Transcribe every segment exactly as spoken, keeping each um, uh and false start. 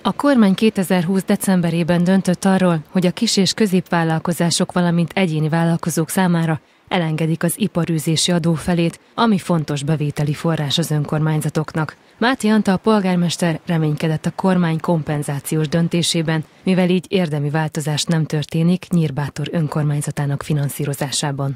A kormány kétezer-húsz decemberében döntött arról, hogy a kis- és középvállalkozások, valamint egyéni vállalkozók számára elengedik az iparűzési adó felét, ami fontos bevételi forrás az önkormányzatoknak. Máté Antal polgármester reménykedett a kormány kompenzációs döntésében, mivel így érdemi változás nem történik Nyírbátor önkormányzatának finanszírozásában.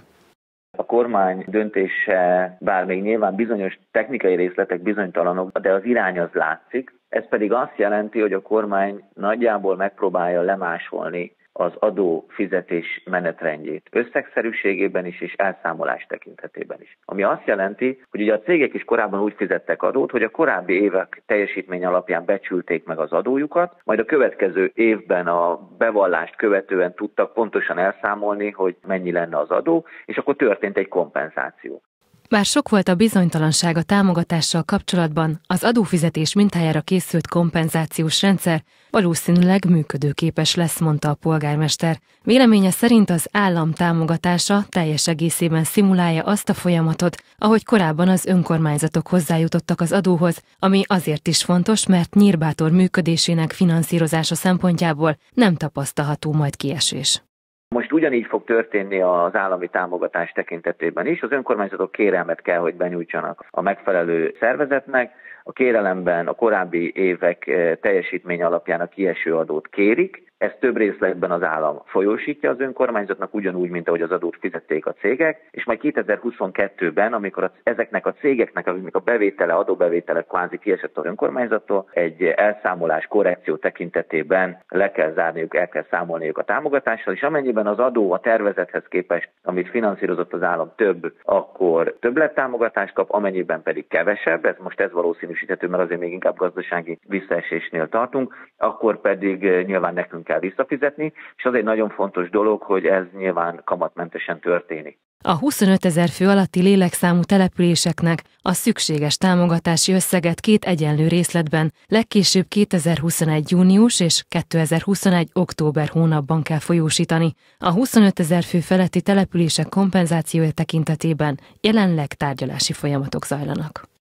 A kormány döntése, bár még nyilván bizonyos technikai részletek bizonytalanok, de az irány az látszik. Ez pedig azt jelenti, hogy a kormány nagyjából megpróbálja lemásolni az adófizetés menetrendjét, összegszerűségében is és elszámolás tekintetében is. Ami azt jelenti, hogy ugye a cégek is korábban úgy fizettek adót, hogy a korábbi évek teljesítmény alapján becsülték meg az adójukat, majd a következő évben a bevallást követően tudtak pontosan elszámolni, hogy mennyi lenne az adó, és akkor történt egy kompenzáció. Bár sok volt a bizonytalanság a támogatással kapcsolatban, az adófizetés mintájára készült kompenzációs rendszer valószínűleg működőképes lesz, mondta a polgármester. Véleménye szerint az állam támogatása teljes egészében szimulálja azt a folyamatot, ahogy korábban az önkormányzatok hozzájutottak az adóhoz, ami azért is fontos, mert Nyírbátor működésének finanszírozása szempontjából nem tapasztalható majd kiesés. Most ugyanígy fog történni az állami támogatás tekintetében is. Az önkormányzatok kérelmet kell, hogy benyújtsanak a megfelelő szervezetnek. A kérelemben a korábbi évek teljesítmény alapján a kieső adót kérik. Ezt több részletben az állam folyósítja az önkormányzatnak, ugyanúgy, mint ahogy az adót fizették a cégek, és majd kétezer-huszonkettőben, amikor az, ezeknek a cégeknek, amiknek a bevétele, adóbevétele kvázi kiesett az önkormányzattól, egy elszámolás, korrekció tekintetében le kell zárniuk, el kell számolniuk a támogatással, és amennyiben az adó a tervezethez képest, amit finanszírozott az állam több, akkor többlettámogatást kap, amennyiben pedig kevesebb, ez most ez valószínűsíthető, mert azért még inkább gazdasági visszaesésnél tartunk, akkor pedig nyilván nekünk kell visszafizetni, és az egy nagyon fontos dolog, hogy ez nyilván kamatmentesen történik. A huszonötezer fő alatti lélekszámú településeknek a szükséges támogatási összeget két egyenlő részletben, legkésőbb kétezer-huszonegy június és kétezer-huszonegy október hónapban kell folyósítani. A huszonötezer fő feletti települések kompenzációja tekintetében jelenleg tárgyalási folyamatok zajlanak.